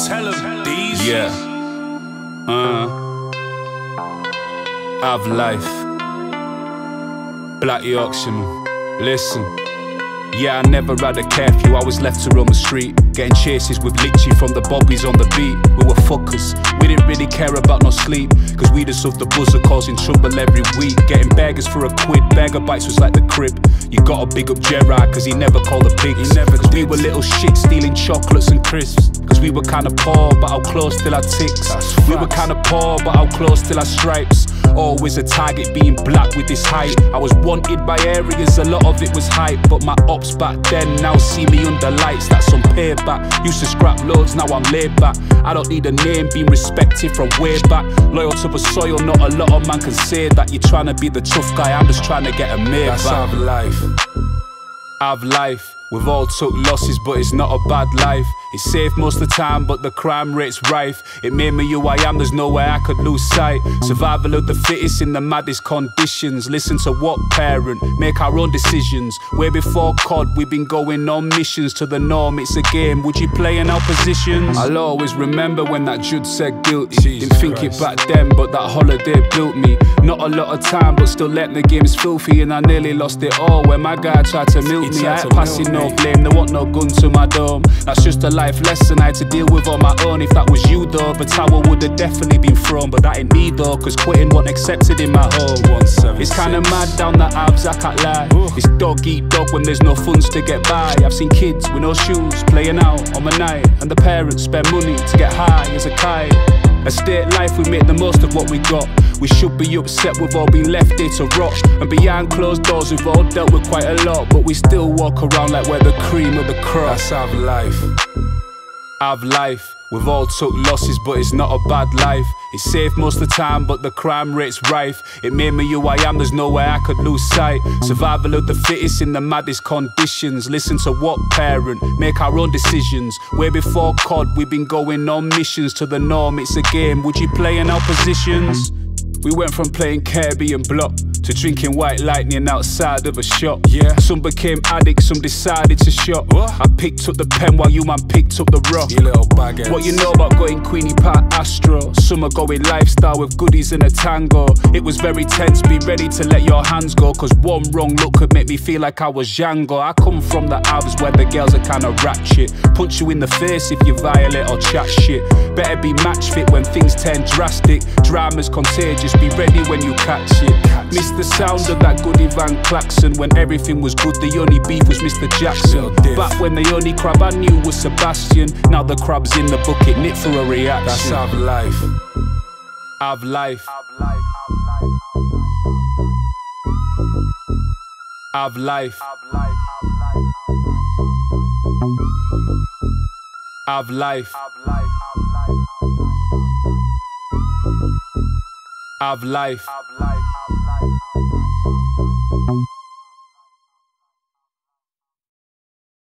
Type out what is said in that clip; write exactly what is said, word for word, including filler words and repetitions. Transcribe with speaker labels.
Speaker 1: Tell them these.
Speaker 2: Yeah. Uh. Have life. Black Yorkshireman. Listen. Yeah, I never had a curfew, I was left to roam the street, getting chases with Litchi from the bobbies on the beat. We were fuckers, we didn't really care about no sleep, cause we just loved the buzzer causing trouble every week. Getting burgers for a quid, burger bites was like the crib. You gotta big up Gerard, cause he never called the pigs. He never, cause we were little shit stealing chocolates and crisps. Cause we were kinda poor, but how close till our ticks. We were kinda poor, but how close till our stripes. Always a target being black with this height. I was wanted by areas, a lot of it was hype. But my ops back then now see me under lights, that's some payback. Used to scrap loads, now I'm laid back. I don't need a name, being respected from way back. Loyal to the soil, not a lot of man can say that. You're trying to be the tough guy, I'm just trying to get a made back.
Speaker 1: That's have life.
Speaker 2: Have life. We've all took losses, but it's not a bad life. It's safe most of the time, but the crime rate's rife. It made me who I am, there's nowhere I could lose sight. Survival of the fittest in the maddest conditions. Listen to what parent, make our own decisions. Way before C O D, we've been going on missions to the norm. It's a game, would you play in our positions? I'll always remember when that judge said guilty.
Speaker 1: Jesus
Speaker 2: Didn't think
Speaker 1: Christ.
Speaker 2: it back then, but that holiday built me. Not a lot of time, but still letting the games filthy. And I nearly lost it all when my guy tried to milk
Speaker 1: He
Speaker 2: me. I
Speaker 1: tried
Speaker 2: ain't
Speaker 1: to
Speaker 2: passing
Speaker 1: milk
Speaker 2: no
Speaker 1: me.
Speaker 2: blame, there want no gun to my dome. That's just a life lesson I had to deal with on my own. If that was you though, the tower would have definitely been thrown. But that ain't me though, cause quitting wasn't accepted in my home. It's kinda mad down the abs, I can't lie. It's dog eat dog when there's no funds to get by. I've seen kids with no shoes playing out on the night, and the parents spend money to get high as a kite. Estate life, we make the most of what we got. We should be upset we've all been left here to rot. And behind closed doors we've all dealt with quite a lot, but we still walk around like we're the cream of the crop.
Speaker 1: That's have life.
Speaker 2: Have life. We've all took losses, but it's not a bad life. It's safe most of the time, but the crime rate's rife. It made me who I am, there's nowhere I could lose sight. Survival of the fittest in the maddest conditions. Listen to what parent, make our own decisions. Way before C O D, we've been going on missions to the norm. It's a game, would you play in our positions? We went from playing Kirby and Block to drinking White Lightning outside of a shop.
Speaker 1: Yeah.
Speaker 2: Some became addicts, some decided to shop.
Speaker 1: What?
Speaker 2: I picked up the pen while you man picked up the rock.
Speaker 1: You little baggers.
Speaker 2: What you know about going Queenie Park Astro? Some are going lifestyle with goodies and a tango. It was very tense, be ready to let your hands go, cause one wrong look could make me feel like I was Django. I come from the Avs where the girls are kinda ratchet. Punch you in the face if you violate or chat shit. Better be match fit when things turn drastic. Drama's contagious, be ready when you catch it. Miss the sound of that Goody Van Klaxon. When everything was good, the only beef was Mister Jackson. Back when the only crab I knew was Sebastian. Now the crab's in the bucket, knit for a reaction.
Speaker 1: That's have life.
Speaker 2: Have life. Have life. Have life. Have life.